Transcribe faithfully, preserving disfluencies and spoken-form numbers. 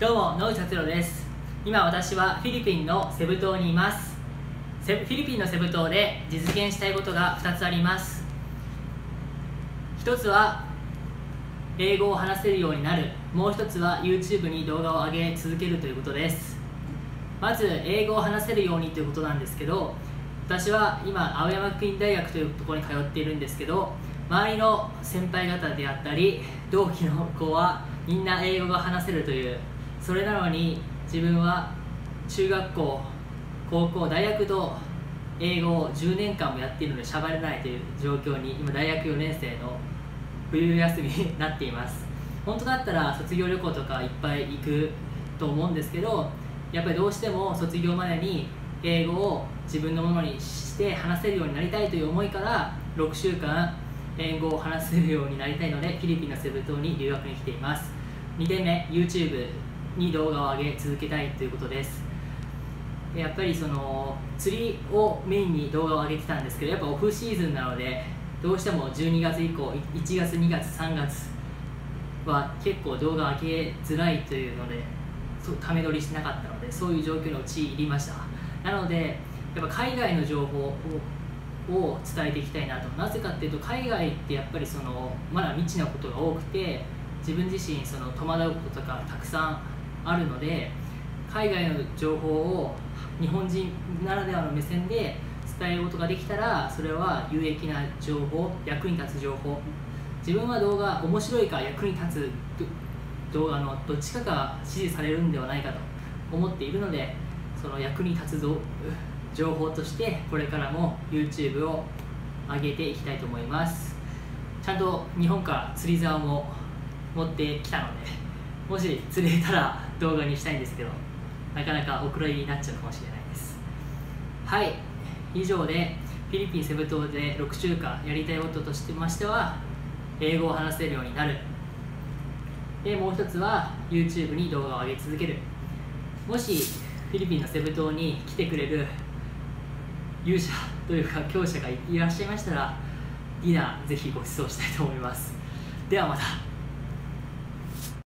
どうも、野内達郎です。今私はフィリピンのセブ島にいます。セフィリピンのセブ島で実現したいことがふたつあります。ひとつは英語を話せるようになる。もうひとつは YouTube に動画を上げ続けるということです。まず英語を話せるようにということなんですけど、私は今青山学院大学というところに通っているんですけど、周りの先輩方であったり同期の子はみんな英語が話せるという、それなのに自分は中学校、高校、大学と英語をじゅうねんかんもやっているので喋れないという状況に今大学よねん生の冬休みになっています。本当だったら卒業旅行とかいっぱい行くと思うんですけど、やっぱりどうしても卒業までに英語を自分のものにして話せるようになりたいという思いからろくしゅうかん英語を話せるようになりたいのでフィリピンのセブ島に留学に来ています。にてんめ、 YouTube に動画を上げ続けたいということです。やっぱりその釣りをメインに動画を上げてたんですけど、やっぱオフシーズンなのでどうしてもじゅうにがつ以降、いちがつ、にがつ、さんがつは結構動画上げづらいというのでため撮りしてなかったので、そういう状況に陥りました。なのでやっぱ海外の情報をを伝えていきたいなと。なぜかっていうと、海外ってやっぱりそのまだ未知なことが多くて、自分自身その戸惑うこととかたくさんあるので、海外の情報を日本人ならではの目線で伝えることができたら、それは有益な情報、役に立つ情報、自分は動画面白いか役に立つ動画のどっちかが支持されるんではないかと思っているので、その役に立つ情報としてこれからも YouTube を上げていきたいと思います。ちゃんと日本から釣り竿も持ってきたので、もし釣れたら動画にしたいんですけど、なかなかお蔵入りになっちゃうかもしれないです。はい、以上でフィリピンセブ島でろくしゅうかんやりたいこととしてましては、英語を話せるようになる。で、もう一つは YouTube に動画を上げ続ける。もしフィリピンのセブ島に来てくれる勇者というか強者がいらっしゃいましたら、ディナーぜひご馳走したいと思います。ではまた。